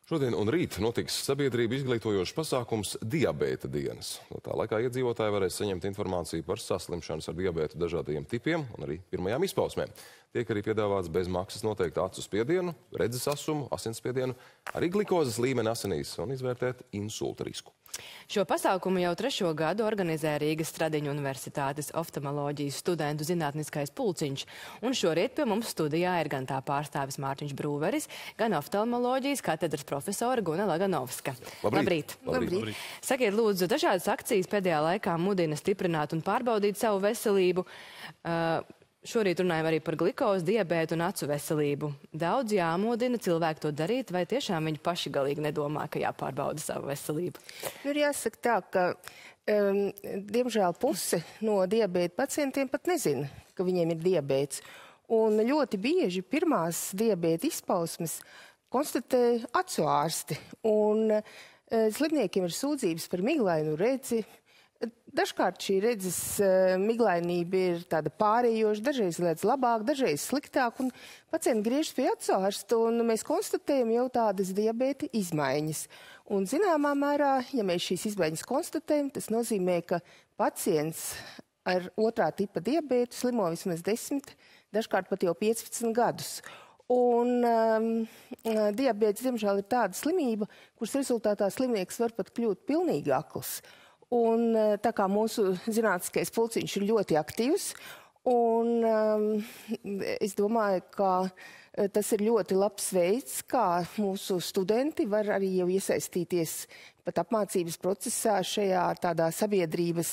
Šodien un rīt notiks sabiedrību izglītojošs pasākums Diabēta dienas. No tā laikā iedzīvotāji varēs saņemt informāciju par saslimšanas ar diabētu dažādajiem tipiem un arī pirmajām izpausmēm. Tiek arī piedāvāts bez maksas noteikt acu spiedienu, redzes asumu, asinsspiedienu, arī glikozes līmeni asinīs un izvērtēt insulta risku. Šo pasākumu jau 3. gadu organizē Rīgas Stradiņu universitātes oftalmoloģijas studentu zinātniskais pulciņš. Un šorīt pie mums studijā ir gan tā pārstāvis Mārtiņš Brūveris, gan oftalmoloģijas katedras profesora Guna Laganovska. Labrīt! Labrīt! Sakiet, lūdzu, dažādas akcijas pēdējā laikā mudina stiprināt un pārbaudīt savu veselību. Šorīt runājam arī par glikozi, diabētu un acu veselību. Daudz jāmodina cilvēki to darīt, vai tiešām viņi paši galīgi nedomā, ka jāpārbauda savu veselību? Ir jāsaka tā, ka, diemžēl, puse no diabēta pacientiem pat nezina, ka viņiem ir diabēts. Un ļoti bieži pirmās diabēta izpausmes konstatē acu ārsti. Un slimniekiem ir sūdzības par miglainu redzi. Dažkārt šī redzes miglainība ir tāda pārējoša, dažreiz redz labāk, dažreiz sliktāk, un pacienti griežas pie acu ārsta, un mēs konstatējam jau tādas diabēta izmaiņas. Un zināmā mērā, ja mēs šīs izmaiņas konstatējam, tas nozīmē, ka pacients ar 2. tipa diabētu slimo vismaz 10, dažkārt pat jau 15 gadus. Un diabēts, diemžēl, ir tāda slimība, kuras rezultātā slimnieks var pat kļūt pilnīgi akls. Un tā kā mūsu zinātniskais pulciņš ir ļoti aktīvs, un es domāju, ka tas ir ļoti labs veids, kā mūsu studenti var arī jau iesaistīties pat apmācības procesā šajā tādā sabiedrības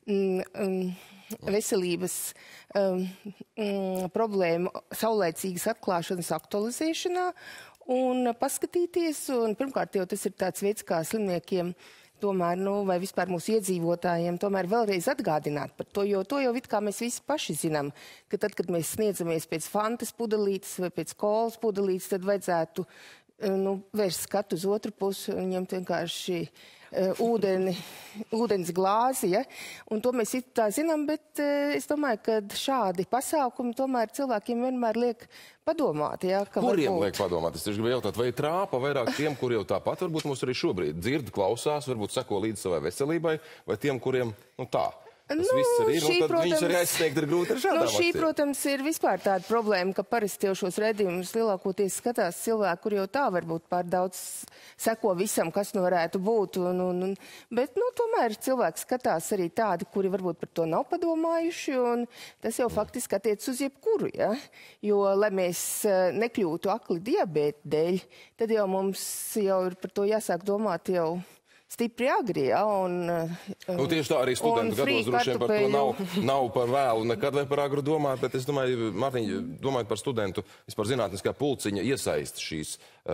veselības problēmu saulēcīgas atklāšanas aktualizēšanā un paskatīties. Un pirmkārt jau tas ir tāds veids, kā slimniekiem tomēr, vai vispār mūsu iedzīvotājiem, tomēr vēlreiz atgādināt par to, jo to jau it kā mēs visi paši zinām, ka tad, kad mēs sniedzamies pēc fantas pudelītes vai pēc kolas pudelītes, tad vajadzētu vērst skatu uz otru pusi un ņemt vienkārši ūdens glāzi, ja? Un to mēs tā zinām, bet es domāju, ka šādi pasākumi tomēr cilvēkiem vienmēr liek padomāt, ja? Kuriem liek padomāt? Es tieši gribēju jautāt, vai trāpa vairāk tiem, kuri jau tāpat varbūt mums arī šobrīd dzird, klausās, varbūt seko līdz savai veselībai, vai tiem, kuriem, tā? Tas viss arī ir, un tad viņus arī aizsniegt ir grūti ar šādām akcijām. Šī, protams, ir vispār tāda problēma, ka parasti jau šos redzējumus lielākoties skatās cilvēki, kur jau tā varbūt pār daudz seko visam, kas varētu būt. Bet, tomēr cilvēki skatās arī tādi, kuri varbūt par to nav padomājuši, un tas jau faktiski attiec uz jebkuru, ja? Jo, lai mēs nekļūtu akli diabēta dēļ, tad jau mums jau ir par to jāsāk domāt jau stipri agri, ja, tieši tā arī studentu gados droši vien par to nav par vēlu nekad vai par agru domāt, bet es domāju, Mārtiņ, domājot par studentu, vispār zinātniskā pulciņa iesaist šīs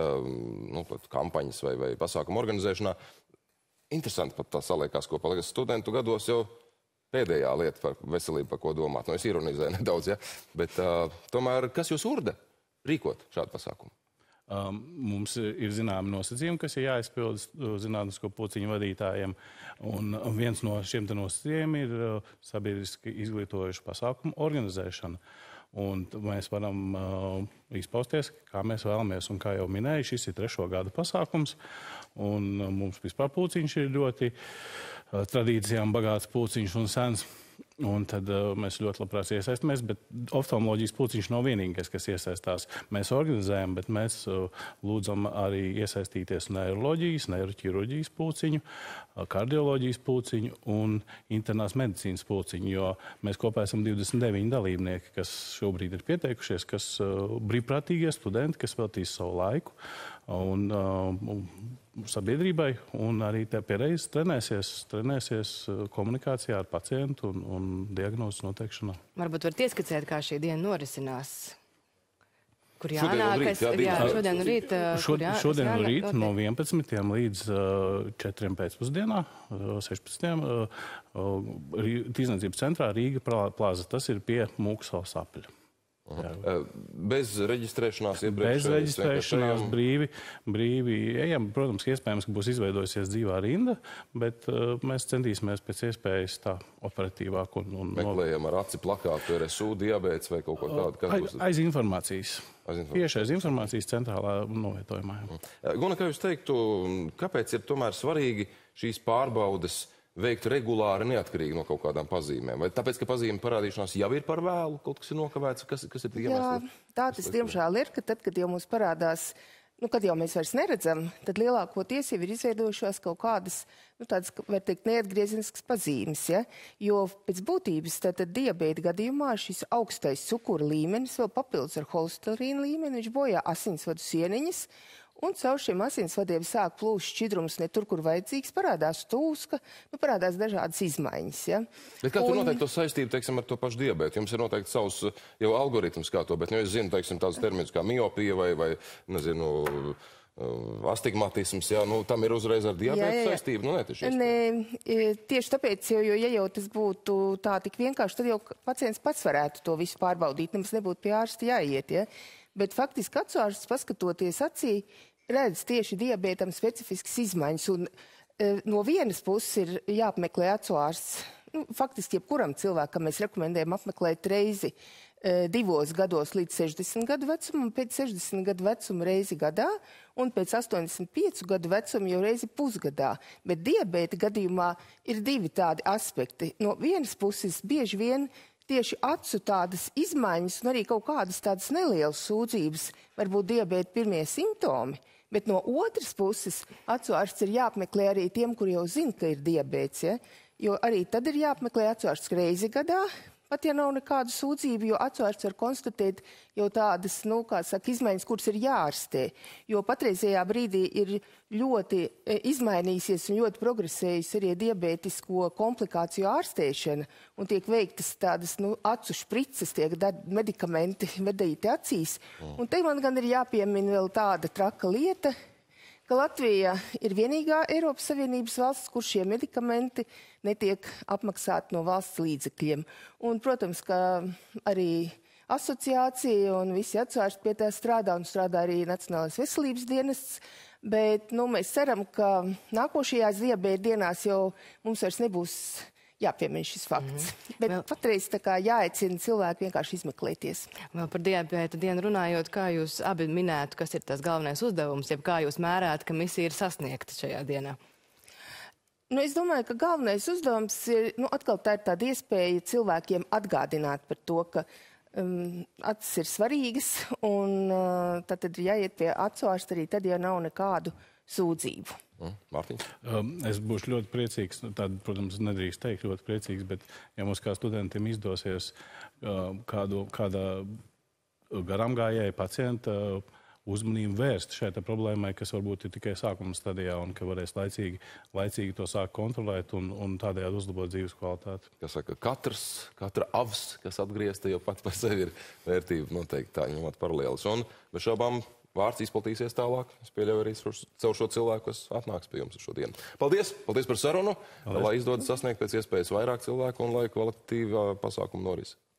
kampaņas vai pasākumu organizēšanā. Interesanti pat tā saliekās kopā, liekas, studentu gados jau pēdējā lieta par veselību, par ko domāt. Es ironizēju nedaudz, ja, bet tomēr, kas jūs urda rīkot šādu pasākumu? Mums ir zināmi nosacījumi, kas ir jāizpilda zinātnisko pulciņu vadītājiem, un viens no šiem nosacījumiem ir sabiedriski izglītojošu pasākumu organizēšana. Un mēs varam izpausties, kā mēs vēlamies, un kā jau minēju, šis ir 3. gada pasākums, un mums vispār pulciņš ir ļoti tradīcijām bagāts pulciņš un sens. Un tad mēs ļoti labprāt iesaistamies, bet oftalmoloģijas pulciņš nav vienīgais, kas iesaistās. Mēs organizējam, bet mēs lūdzam arī iesaistīties neiroloģijas, neiroķirurģijas pulciņu, kardioloģijas pulciņu un internās medicīnas pulciņu, jo mēs kopā esam 29 dalībnieki, kas šobrīd ir pieteikušies, kas brīvprātīgie studenti, kas veltīs savu laiku un sabiedrībai, un arī pie reizes trenēsies komunikācijā ar pacientu un diagnozes noteikšanā. Varbūt varat ieskicēt, kā šī diena norisinās? Kur jānākas? Šodien un rīt. Šodien un rīt no 11. līdz 4. pēcpusdienā, 16. Tīrzniecības centrā Rīga Plaza. Tas ir pie Mūksalas apļa. Bez reģistrēšanās iepriekš? Bez reģistrēšanās brīvi ejam. Protams, iespējams, ka būs izveidojusies dzīvā rinda, bet mēs centīsimies pēc iespējas tā operatīvāk. Meklējam ar aci plakātu RSU, diabēts vai kaut ko tādu? Aiz informācijas. Tieši aiz informācijas centrālā novietojumā. Guna, kā jūs teiktu, kāpēc ir tomēr svarīgi šīs pārbaudes veikt regulāri neatkarīgi no kaut kādām pazīmēm? Vai tāpēc, ka pazīme parādīšanās jau ir par vēlu, kaut kas ir nokavēts, kas ir tie iemesli? Jā, tā tas diemžēl ir, ka tad, kad jau mums parādās, kad jau mēs vairs neredzam, tad lielākoties jau ir izveidojušās kaut kādas, tādas, var teikt, neatgriezeniskas pazīmes, ja? Jo pēc būtības tad diabēta gadījumā šis augstais cukura līmenis vēl papildus ar holesterīna līmeni, viņš bojā asinsvadu sieniņas, un caur šiem asinsvadiem sāk plūst šķidrums ne tur, kur vajadzīgs, parādās tūska, parādās dažādas izmaiņas. Ja? Bet kā tu noteikti to saistību, teiksim, ar to pašu diabētu? Jums ir noteikti savs jau algoritms kā to, bet es zinu, teiksim, tādus terminus kā miopija vai nezinu, astigmatisms, jā, tam ir uzreiz ar diabētu saistību? Tieši tāpēc, jo ja jau tas būtu tā tik vienkārši, tad jau pacients pats varētu to visu pārbaudīt, nemaz nebūtu pie ārsta jāiet, ja? Bet faktiski acu-ārsts, paskatoties acī, redz tieši diabētam specifiskas izmaiņas. Un no vienas puses ir jāapmeklē acu-ārsts. Faktiski jebkuram cilvēkam mēs rekomendējam apmeklēt reizi 2 gados līdz 60 gadu vecumam, pēc 60 gadu vecuma reizi gadā un pēc 85 gadu vecuma jau reizi pusgadā. Bet diabēta gadījumā ir 2 tādi aspekti. No vienas puses bieži vien tieši acu tādas izmaiņas un arī kaut kādas tādas nelielas sūdzības, varbūt diabēta pirmie simptomi, bet no otras puses acu-ārsts ir jāapmeklē arī tiem, kur jau zina, ka ir diabēts, ja? Jo arī tad ir jāapmeklē acu-ārsts reizi gadā, pat ja nav nekādu sūdzību, jo acu-ārsts var konstatēt jau tādas, kā saka, izmaiņas, kuras ir jāārstē. Jo patreizējā brīdī ir ļoti izmainījusies un ļoti progresējusi arī diabētisko komplikāciju ārstēšana un tiek veiktas tādas, acu šprices, tiek medikamenti vedīti acīs. Un te man gan ir jāpiemina vēl tāda traka lieta, ka Latvija ir vienīgā Eiropas Savienības valsts, kur šie medikamenti netiek apmaksāti no valsts līdzekļiem. Un, protams, ka arī asociācija un visi acu-ārsti pie tā strādā un strādā arī Nacionālais veselības dienests, bet mēs ceram, ka nākošajās diabēta dienās jau mums vairs nebūs jāpiemina šis fakts. Bet patreiz tā kā jāaicina cilvēki vienkārši izmeklēties. Vēl par diabēta dienu runājot, kā jūs abi minētu, kas ir tas galvenais uzdevums, jeb kā jūs mērāt, ka misija ir sasniegta šajā dienā? Es domāju, ka galvenais uzdevums ir, atkal tā ir tāda iespēja cilvēkiem atgādināt par to, ka acis ir svarīgas un tad ir jāiet pie acu-ārsta arī tad, ja nav nekādu sūdzību. Mārtiņš? Es būšu ļoti priecīgs, protams, nedrīkst teikt ļoti priecīgs, bet ja mums kā studentiem izdosies kāda garāmgājēja pacienta uzmanību vērst šai problēmai, kas varbūt ir tikai sākuma stadijā un ka varēs laicīgi to sākt kontrolēt un tādējādi uzlabot dzīves kvalitāti. Kas saka, katra avs, kas atgriezta, jau pat par sevi ir vērtība noteikti tā, ņemot paralēlis. Un bez šaubām vārds izplatīsies tālāk. Es pieļauju arī caur šo cilvēku, kas atnāks pie jums šodien. Paldies! Paldies par sarunu! Lai izdodas sasniegt pēc iespējas vairāk cilvēku un lai kvalitatīvā pasākuma noris.